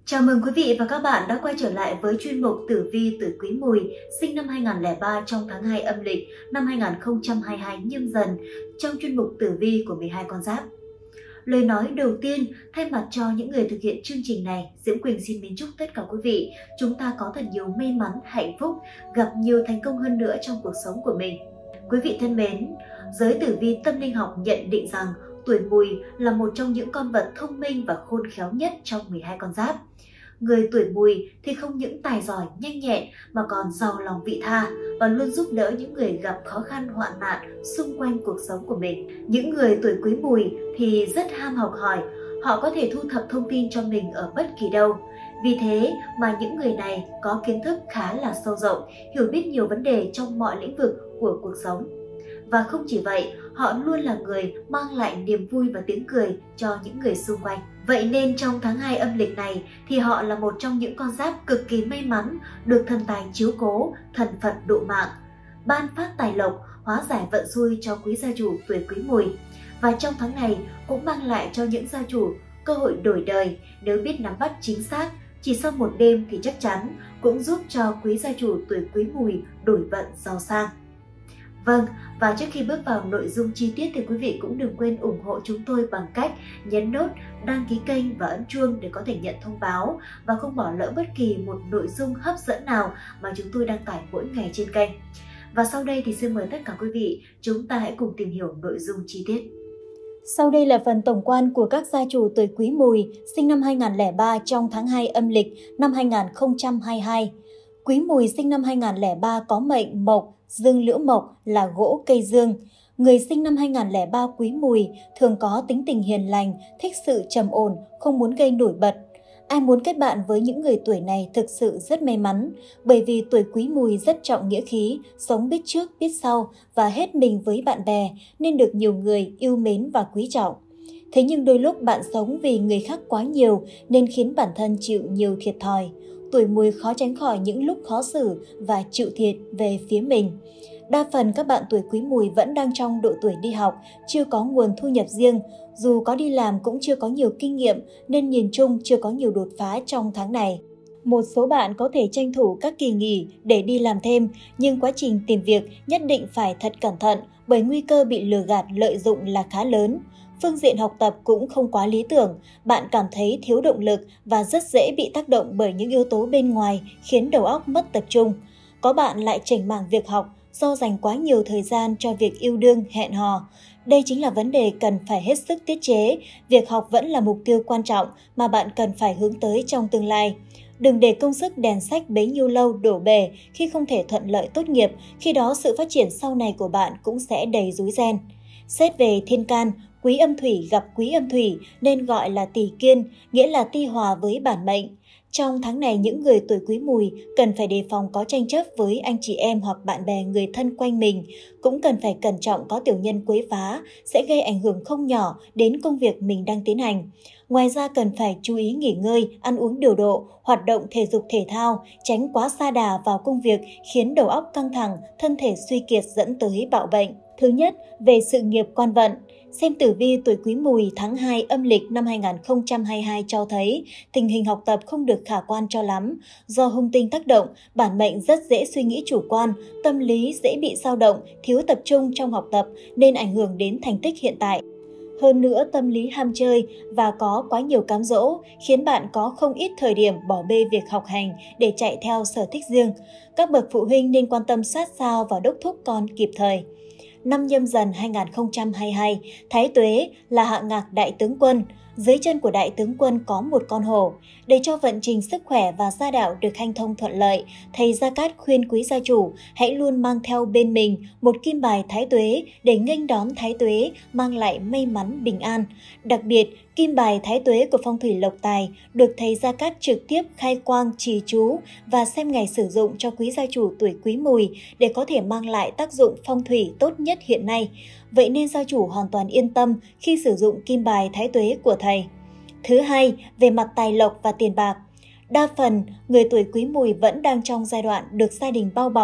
Chào mừng quý vị và các bạn đã quay trở lại với chuyên mục Tử vi tuổi Quý Mùi, sinh năm 2003 trong tháng 2 âm lịch năm 2022 Nhâm Dần, trong chuyên mục Tử vi của 12 con giáp. Lời nói đầu tiên, thay mặt cho những người thực hiện chương trình này, Diễm Quỳnh xin mến chúc tất cả quý vị chúng ta có thật nhiều may mắn, hạnh phúc, gặp nhiều thành công hơn nữa trong cuộc sống của mình. Quý vị thân mến, giới tử vi tâm linh học nhận định rằng tuổi Mùi là một trong những con vật thông minh và khôn khéo nhất trong 12 con giáp. Người tuổi Mùi thì không những tài giỏi, nhanh nhẹn mà còn giàu lòng vị tha và luôn giúp đỡ những người gặp khó khăn hoạn nạn xung quanh cuộc sống của mình. Những người tuổi Quý Mùi thì rất ham học hỏi, họ có thể thu thập thông tin cho mình ở bất kỳ đâu. Vì thế mà những người này có kiến thức khá là sâu rộng, hiểu biết nhiều vấn đề trong mọi lĩnh vực của cuộc sống. Và không chỉ vậy, họ luôn là người mang lại niềm vui và tiếng cười cho những người xung quanh. Vậy nên trong tháng 2 âm lịch này thì họ là một trong những con giáp cực kỳ may mắn, được thần tài chiếu cố, thần Phật độ mạng, ban phát tài lộc, hóa giải vận xui cho quý gia chủ tuổi Quý Mùi. Và trong tháng này cũng mang lại cho những gia chủ cơ hội đổi đời nếu biết nắm bắt chính xác. Chỉ sau một đêm thì chắc chắn cũng giúp cho quý gia chủ tuổi Quý Mùi đổi vận giàu sang. Vâng, và trước khi bước vào nội dung chi tiết thì quý vị cũng đừng quên ủng hộ chúng tôi bằng cách nhấn nút, đăng ký kênh và ấn chuông để có thể nhận thông báo và không bỏ lỡ bất kỳ một nội dung hấp dẫn nào mà chúng tôi đăng tải mỗi ngày trên kênh. Và sau đây thì xin mời tất cả quý vị, chúng ta hãy cùng tìm hiểu nội dung chi tiết. Sau đây là phần tổng quan của các gia chủ tuổi Quý Mùi sinh năm 2003 trong tháng 2 âm lịch năm 2022. Quý Mùi sinh năm 2003 có mệnh Mộc, dương Liễu Mộc là gỗ cây dương. Người sinh năm 2003 Quý Mùi thường có tính tình hiền lành, thích sự trầm ổn, không muốn gây nổi bật. Ai muốn kết bạn với những người tuổi này thực sự rất may mắn, bởi vì tuổi Quý Mùi rất trọng nghĩa khí, sống biết trước biết sau và hết mình với bạn bè nên được nhiều người yêu mến và quý trọng. Thế nhưng đôi lúc bạn sống vì người khác quá nhiều nên khiến bản thân chịu nhiều thiệt thòi. Tuổi Mùi khó tránh khỏi những lúc khó xử và chịu thiệt về phía mình. Đa phần các bạn tuổi Quý Mùi vẫn đang trong độ tuổi đi học, chưa có nguồn thu nhập riêng. Dù có đi làm cũng chưa có nhiều kinh nghiệm nên nhìn chung chưa có nhiều đột phá trong tháng này. Một số bạn có thể tranh thủ các kỳ nghỉ để đi làm thêm, nhưng quá trình tìm việc nhất định phải thật cẩn thận bởi nguy cơ bị lừa gạt lợi dụng là khá lớn. Phương diện học tập cũng không quá lý tưởng, bạn cảm thấy thiếu động lực và rất dễ bị tác động bởi những yếu tố bên ngoài khiến đầu óc mất tập trung. Có bạn lại chểnh mảng việc học do dành quá nhiều thời gian cho việc yêu đương, hẹn hò. Đây chính là vấn đề cần phải hết sức tiết chế, việc học vẫn là mục tiêu quan trọng mà bạn cần phải hướng tới trong tương lai. Đừng để công sức đèn sách bấy nhiêu lâu đổ bể khi không thể thuận lợi tốt nghiệp, khi đó sự phát triển sau này của bạn cũng sẽ đầy rối ren. Xét về thiên can, quý âm thủy gặp quý âm thủy nên gọi là tỷ kiên, nghĩa là ti hòa với bản mệnh. Trong tháng này, những người tuổi Quý Mùi cần phải đề phòng có tranh chấp với anh chị em hoặc bạn bè người thân quanh mình. Cũng cần phải cẩn trọng có tiểu nhân quấy phá, sẽ gây ảnh hưởng không nhỏ đến công việc mình đang tiến hành. Ngoài ra cần phải chú ý nghỉ ngơi, ăn uống điều độ, hoạt động thể dục thể thao, tránh quá sa đà vào công việc khiến đầu óc căng thẳng, thân thể suy kiệt dẫn tới bạo bệnh. Thứ nhất, về sự nghiệp quan vận. Xem tử vi tuổi Quý Mùi tháng 2 âm lịch năm 2022 cho thấy tình hình học tập không được khả quan cho lắm. Do hung tinh tác động, bản mệnh rất dễ suy nghĩ chủ quan, tâm lý dễ bị dao động, thiếu tập trung trong học tập nên ảnh hưởng đến thành tích hiện tại. Hơn nữa, tâm lý ham chơi và có quá nhiều cám dỗ khiến bạn có không ít thời điểm bỏ bê việc học hành để chạy theo sở thích riêng. Các bậc phụ huynh nên quan tâm sát sao và đốc thúc con kịp thời. Năm Nhâm Dần 2022, Thái Tuế là hạ ngạc đại tướng quân. Dưới chân của đại tướng quân có một con hổ. Để cho vận trình sức khỏe và gia đạo được hanh thông thuận lợi, thầy Gia Cát khuyên quý gia chủ hãy luôn mang theo bên mình một kim bài Thái Tuế để nghênh đón Thái Tuế mang lại may mắn bình an. Đặc biệt, kim bài Thái Tuế của phong thủy lộc tài được thầy Gia Cát trực tiếp khai quang trì chú và xem ngày sử dụng cho quý gia chủ tuổi Quý Mùi để có thể mang lại tác dụng phong thủy tốt nhất hiện nay. Vậy nên gia chủ hoàn toàn yên tâm khi sử dụng kim bài Thái Tuế của thầy. Thứ hai, về mặt tài lộc và tiền bạc. Đa phần, người tuổi Quý Mùi vẫn đang trong giai đoạn được gia đình bao bọc.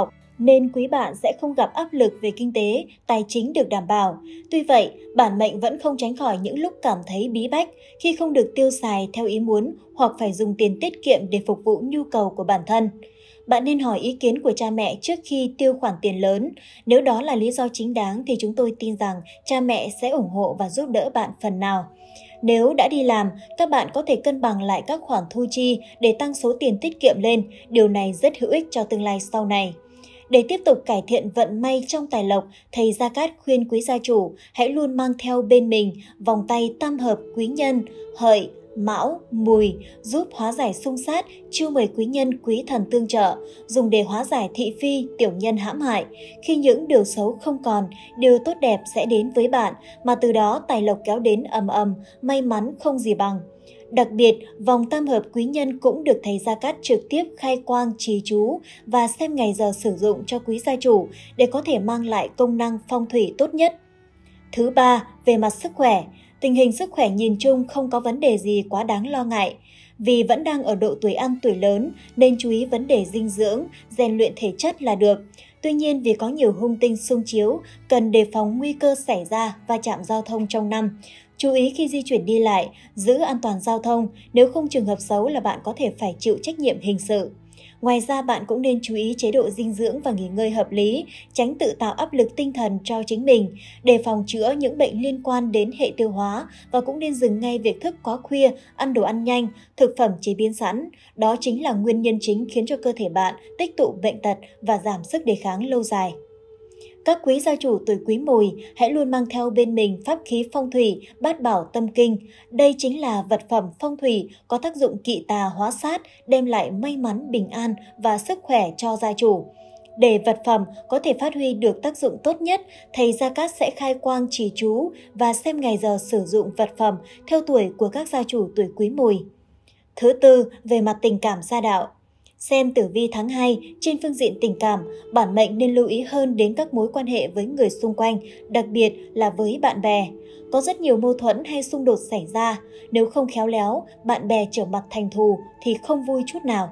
nên quý bạn sẽ không gặp áp lực về kinh tế, tài chính được đảm bảo. Tuy vậy, bản mệnh vẫn không tránh khỏi những lúc cảm thấy bí bách khi không được tiêu xài theo ý muốn hoặc phải dùng tiền tiết kiệm để phục vụ nhu cầu của bản thân. Bạn nên hỏi ý kiến của cha mẹ trước khi tiêu khoản tiền lớn. Nếu đó là lý do chính đáng thì chúng tôi tin rằng cha mẹ sẽ ủng hộ và giúp đỡ bạn phần nào. Nếu đã đi làm, các bạn có thể cân bằng lại các khoản thu chi để tăng số tiền tiết kiệm lên. Điều này rất hữu ích cho tương lai sau này. Để tiếp tục cải thiện vận may trong tài lộc, thầy Gia Cát khuyên quý gia chủ hãy luôn mang theo bên mình vòng tay tam hợp quý nhân, hợi, mão, mùi, giúp hóa giải xung sát, chiêu mời quý nhân quý thần tương trợ, dùng để hóa giải thị phi, tiểu nhân hãm hại. Khi những điều xấu không còn, điều tốt đẹp sẽ đến với bạn, mà từ đó tài lộc kéo đến ầm ầm, may mắn không gì bằng. Đặc biệt, vòng tam hợp quý nhân cũng được thầy Gia Cát trực tiếp khai quang trì chú và xem ngày giờ sử dụng cho quý gia chủ để có thể mang lại công năng phong thủy tốt nhất. Thứ ba, về mặt sức khỏe. Tình hình sức khỏe nhìn chung không có vấn đề gì quá đáng lo ngại. Vì vẫn đang ở độ tuổi ăn tuổi lớn nên chú ý vấn đề dinh dưỡng, rèn luyện thể chất là được. Tuy nhiên vì có nhiều hung tinh xung chiếu, cần đề phòng nguy cơ xảy ra va chạm giao thông trong năm. Chú ý khi di chuyển đi lại, giữ an toàn giao thông, nếu không trường hợp xấu là bạn có thể phải chịu trách nhiệm hình sự. Ngoài ra bạn cũng nên chú ý chế độ dinh dưỡng và nghỉ ngơi hợp lý, tránh tự tạo áp lực tinh thần cho chính mình, đề phòng chữa những bệnh liên quan đến hệ tiêu hóa và cũng nên dừng ngay việc thức quá khuya, ăn đồ ăn nhanh, thực phẩm chế biến sẵn. Đó chính là nguyên nhân chính khiến cho cơ thể bạn tích tụ bệnh tật và giảm sức đề kháng lâu dài. Các quý gia chủ tuổi Quý Mùi hãy luôn mang theo bên mình pháp khí phong thủy Bát Bảo Tâm Kinh. Đây chính là vật phẩm phong thủy có tác dụng kỵ tà hóa sát, đem lại may mắn, bình an và sức khỏe cho gia chủ. Để vật phẩm có thể phát huy được tác dụng tốt nhất, thầy Gia Cát sẽ khai quang trì chú và xem ngày giờ sử dụng vật phẩm theo tuổi của các gia chủ tuổi Quý Mùi. Thứ tư, về mặt tình cảm gia đạo. Xem tử vi tháng 2, trên phương diện tình cảm, bản mệnh nên lưu ý hơn đến các mối quan hệ với người xung quanh, đặc biệt là với bạn bè. Có rất nhiều mâu thuẫn hay xung đột xảy ra, nếu không khéo léo, bạn bè trở mặt thành thù thì không vui chút nào.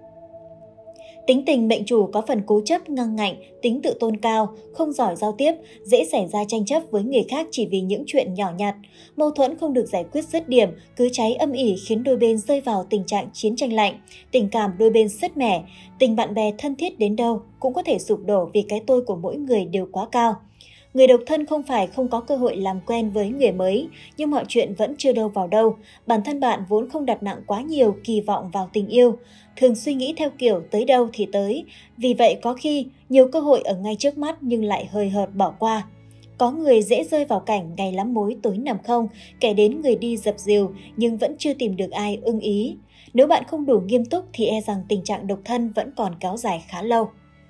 Tính tình mệnh chủ có phần cố chấp, ngang ngạnh, tính tự tôn cao, không giỏi giao tiếp, dễ xảy ra tranh chấp với người khác chỉ vì những chuyện nhỏ nhặt. Mâu thuẫn không được giải quyết dứt điểm, cứ cháy âm ỉ khiến đôi bên rơi vào tình trạng chiến tranh lạnh, tình cảm đôi bên sứt mẻ, tình bạn bè thân thiết đến đâu cũng có thể sụp đổ vì cái tôi của mỗi người đều quá cao. Người độc thân không phải không có cơ hội làm quen với người mới, nhưng mọi chuyện vẫn chưa đâu vào đâu. Bản thân bạn vốn không đặt nặng quá nhiều kỳ vọng vào tình yêu, thường suy nghĩ theo kiểu tới đâu thì tới. Vì vậy có khi nhiều cơ hội ở ngay trước mắt nhưng lại hời hợt bỏ qua. Có người dễ rơi vào cảnh ngày lắm mối tối nằm không, kẻ đến người đi dập dìu nhưng vẫn chưa tìm được ai ưng ý. Nếu bạn không đủ nghiêm túc thì e rằng tình trạng độc thân vẫn còn kéo dài khá lâu.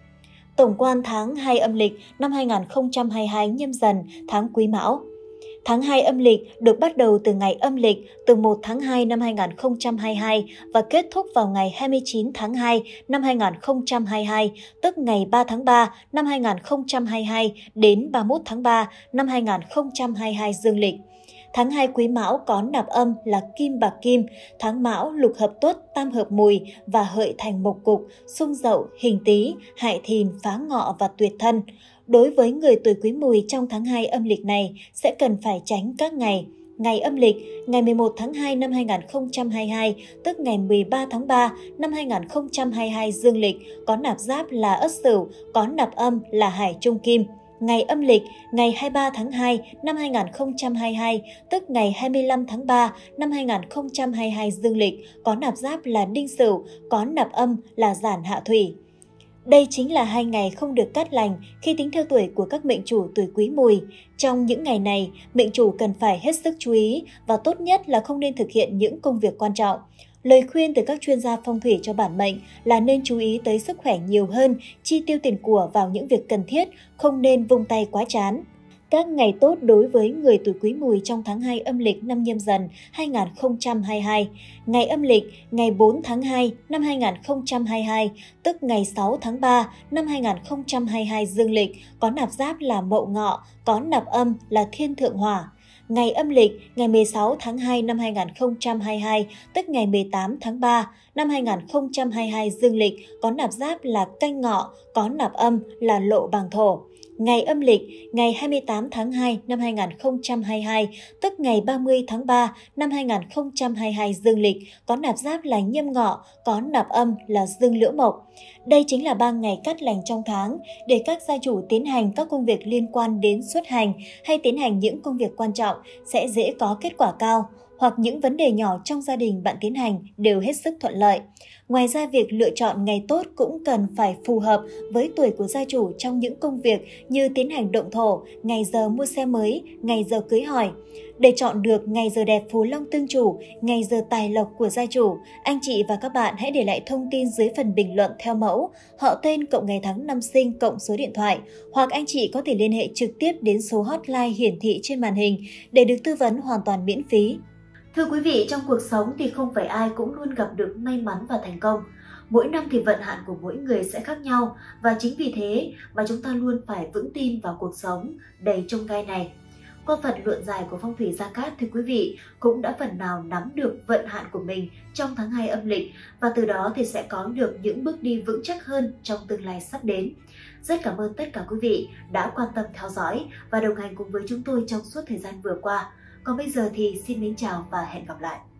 Tổng quan tháng 2 âm lịch năm 2022 Nhâm Dần, tháng Quý Mão. Tháng 2 âm lịch được bắt đầu từ ngày âm lịch từ 1 tháng 2 năm 2022 và kết thúc vào ngày 29 tháng 2 năm 2022, tức ngày 3 tháng 3 năm 2022 đến 31 tháng 3 năm 2022 dương lịch. Tháng 2 Quý Mão có nạp âm là Kim bạc Kim, tháng Mão lục hợp Tuất, tam hợp Mùi và hợi thành mộc cục, xung Dậu, hình Tý, hại Thìn, phá Ngọ và tuyệt Thân. Đối với người tuổi Quý Mùi trong tháng 2 âm lịch này sẽ cần phải tránh các ngày. Ngày âm lịch, ngày 11 tháng 2 năm 2022, tức ngày 13 tháng 3 năm 2022 dương lịch, có nạp giáp là Ất Sửu, có nạp âm là Hải Trung Kim. Ngày âm lịch, ngày 23 tháng 2 năm 2022, tức ngày 25 tháng 3 năm 2022 dương lịch, có nạp giáp là Đinh Sửu, có nạp âm là Giản Hạ Thủy. Đây chính là 2 ngày không được cát lành khi tính theo tuổi của các mệnh chủ tuổi Quý Mùi. Trong những ngày này, mệnh chủ cần phải hết sức chú ý và tốt nhất là không nên thực hiện những công việc quan trọng. Lời khuyên từ các chuyên gia phong thủy cho bản mệnh là nên chú ý tới sức khỏe nhiều hơn, chi tiêu tiền của vào những việc cần thiết, không nên vung tay quá chán. Các ngày tốt đối với người tuổi Quý Mùi trong tháng 2 âm lịch năm Nhâm Dần 2022. Ngày âm lịch, ngày 4 tháng 2 năm 2022, tức ngày 6 tháng 3 năm 2022 dương lịch, có nạp giáp là Mậu Ngọ, có nạp âm là Thiên Thượng Hỏa. Ngày âm lịch, ngày 16 tháng 2 năm 2022, tức ngày 18 tháng 3 năm 2022 dương lịch, có nạp giáp là Canh Ngọ, có nạp âm là Lộ Bàng Thổ. Ngày âm lịch, ngày 28 tháng 2 năm 2022, tức ngày 30 tháng 3 năm 2022 dương lịch, có nạp giáp là Nhâm Ngọ, có nạp âm là Dương Lưỡi Mộc. Đây chính là 3 ngày cát lành trong tháng để các gia chủ tiến hành các công việc liên quan đến xuất hành hay tiến hành những công việc quan trọng sẽ dễ có kết quả cao, hoặc những vấn đề nhỏ trong gia đình bạn tiến hành đều hết sức thuận lợi. Ngoài ra, việc lựa chọn ngày tốt cũng cần phải phù hợp với tuổi của gia chủ trong những công việc như tiến hành động thổ, ngày giờ mua xe mới, ngày giờ cưới hỏi. Để chọn được ngày giờ đẹp phú long tương chủ, ngày giờ tài lộc của gia chủ, anh chị và các bạn hãy để lại thông tin dưới phần bình luận theo mẫu họ tên cộng ngày tháng năm sinh cộng số điện thoại, hoặc anh chị có thể liên hệ trực tiếp đến số hotline hiển thị trên màn hình để được tư vấn hoàn toàn miễn phí. Thưa quý vị, trong cuộc sống thì không phải ai cũng luôn gặp được may mắn và thành công. Mỗi năm thì vận hạn của mỗi người sẽ khác nhau, và chính vì thế mà chúng ta luôn phải vững tin vào cuộc sống đầy chông gai này. Qua phần luận giải của phong thủy Gia Cát thì quý vị cũng đã phần nào nắm được vận hạn của mình trong tháng 2 âm lịch, và từ đó thì sẽ có được những bước đi vững chắc hơn trong tương lai sắp đến. Rất cảm ơn tất cả quý vị đã quan tâm theo dõi và đồng hành cùng với chúng tôi trong suốt thời gian vừa qua. Còn bây giờ thì xin mến chào và hẹn gặp lại.